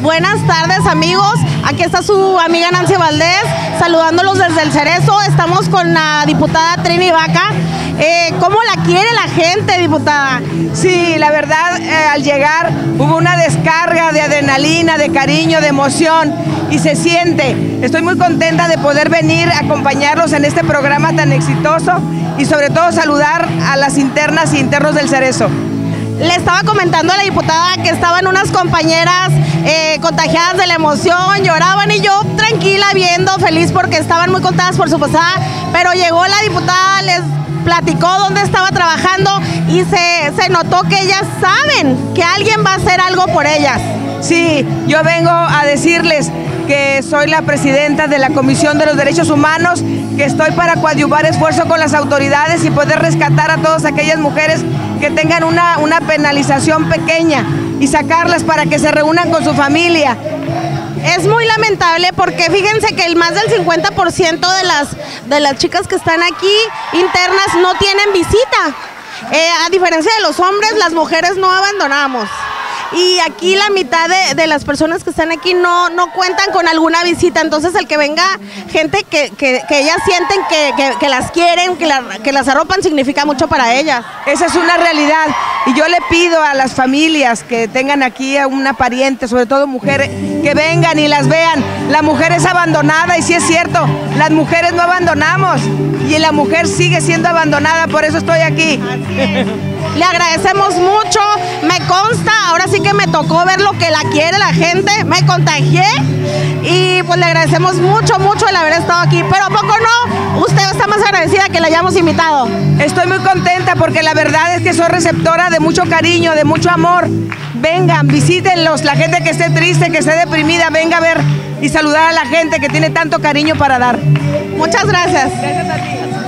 Buenas tardes, amigos. Aquí está su amiga Nancy Valdés, saludándolos desde el Cerezo. Estamos con la diputada Trini Vaca. ¿Cómo la quiere la gente, diputada? Sí, la verdad, al llegar hubo una descarga de adrenalina, de cariño, de emoción y se siente. Estoy muy contenta de poder venir a acompañarlos en este programa tan exitoso y sobre todo saludar a las internas y internos del Cerezo. Le estaba comentando a la diputada que estaban unas compañeras contagiadas de la emoción, lloraban y yo tranquila viendo, feliz porque estaban muy contadas por su pasada, pero llegó la diputada, les platicó dónde estaba trabajando y se notó que ellas saben que alguien va a hacer algo por ellas. Sí, yo vengo a decirles que soy la presidenta de la Comisión de los Derechos Humanos, que estoy para coadyuvar esfuerzo con las autoridades y poder rescatar a todas aquellas mujeres que tengan una penalización pequeña y sacarlas para que se reúnan con su familia. Es muy lamentable porque fíjense que el más del 50% de las chicas que están aquí internas no tienen visita. A diferencia de los hombres, las mujeres no abandonamos. Y aquí la mitad de las personas que están aquí no cuentan con alguna visita, entonces el que venga gente que ellas sienten que las quieren, que las arropan, significa mucho para ellas. Esa es una realidad y yo le pido a las familias que tengan aquí a una pariente, sobre todo mujeres, que vengan y las vean. La mujer es abandonada y sí es cierto, las mujeres no abandonamos y la mujer sigue siendo abandonada, por eso estoy aquí. Así es. Le agradecemos mucho, me consta, ahora sí que me tocó ver lo que la quiere la gente, me contagié y pues le agradecemos mucho el haber estado aquí, pero ¿a poco no? Usted está más agradecida que la hayamos invitado. Estoy muy contenta porque la verdad es que soy receptora de mucho cariño, de mucho amor. Vengan, visítenlos, la gente que esté triste, que esté deprimida, venga a ver y saludar a la gente que tiene tanto cariño para dar. Muchas gracias. Gracias a ti.